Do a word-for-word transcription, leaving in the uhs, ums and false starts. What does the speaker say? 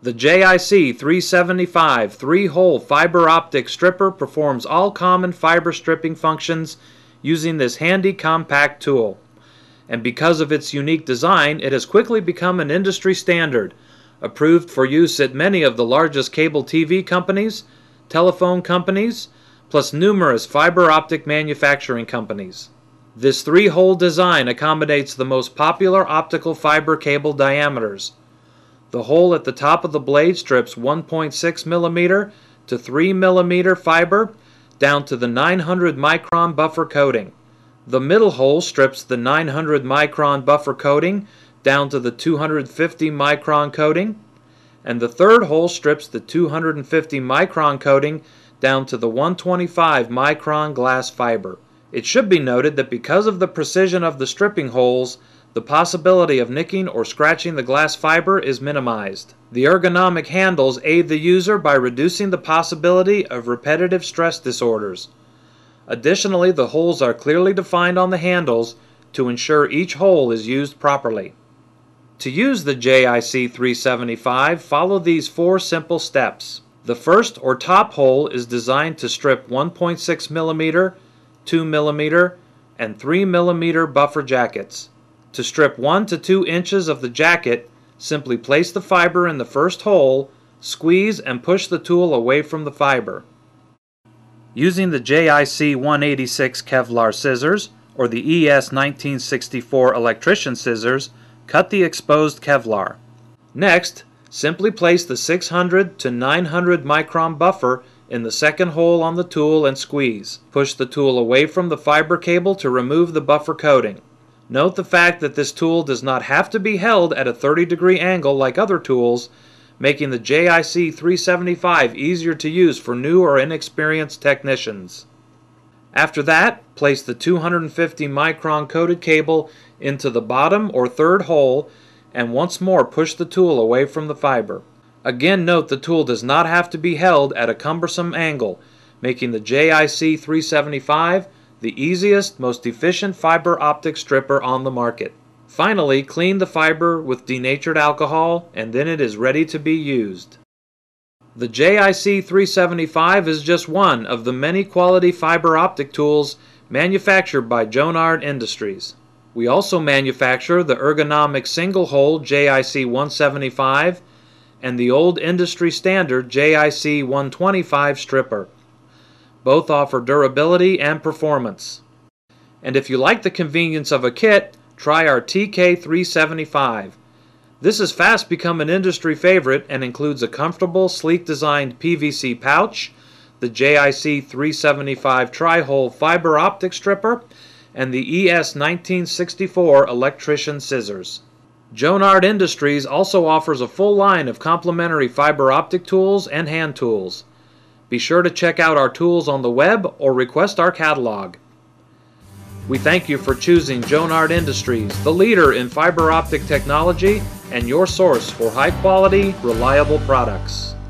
The J I C three seventy-five three-hole fiber optic stripper performs all common fiber stripping functions using this handy compact tool. And because of its unique design, it has quickly become an industry standard, approved for use at many of the largest cable T V companies, telephone companies, plus numerous fiber optic manufacturing companies. This three-hole design accommodates the most popular optical fiber cable diameters. The hole at the top of the blade strips one point six millimeter to three millimeter fiber down to the nine hundred micron buffer coating. The middle hole strips the nine hundred micron buffer coating down to the two hundred fifty micron coating, and the third hole strips the two hundred fifty micron coating down to the one twenty-five micron glass fiber. It should be noted that because of the precision of the stripping holes, the possibility of nicking or scratching the glass fiber is minimized. The ergonomic handles aid the user by reducing the possibility of repetitive stress disorders. Additionally, the holes are clearly defined on the handles to ensure each hole is used properly. To use the J I C three seventy-five, follow these four simple steps. The first or top hole is designed to strip one point six millimeter, two millimeter, and three millimeter buffer jackets. To strip one to two inches of the jacket, simply place the fiber in the first hole, squeeze and push the tool away from the fiber. Using the J I C one eighty-six Kevlar scissors or the E S nineteen sixty-four electrician scissors, cut the exposed Kevlar. Next, simply place the six hundred to nine hundred micron buffer in the second hole on the tool and squeeze. Push the tool away from the fiber cable to remove the buffer coating. Note the fact that this tool does not have to be held at a thirty degree angle like other tools, making the J I C three seventy-five easier to use for new or inexperienced technicians. After that, place the two hundred fifty micron coated cable into the bottom or third hole and once more push the tool away from the fiber. Again, note the tool does not have to be held at a cumbersome angle, making the J I C three seventy-five the easiest, most efficient fiber optic stripper on the market. Finally, clean the fiber with denatured alcohol and then it is ready to be used. The J I C three seventy-five is just one of the many quality fiber optic tools manufactured by Jonard Industries. We also manufacture the ergonomic single-hole J I C one seventy-five and the old industry standard J I C one twenty-five stripper. Both offer durability and performance. And if you like the convenience of a kit, try our T K three seventy-five. This has fast become an industry favorite and includes a comfortable, sleek designed P V C pouch, the J I C three seventy-five tri-hole fiber optic stripper, and the E S nineteen sixty-four electrician scissors. Jonard Industries also offers a full line of complementary fiber optic tools and hand tools. Be sure to check out our tools on the web or request our catalog. We thank you for choosing Jonard Industries, the leader in fiber optic technology and your source for high quality, reliable products.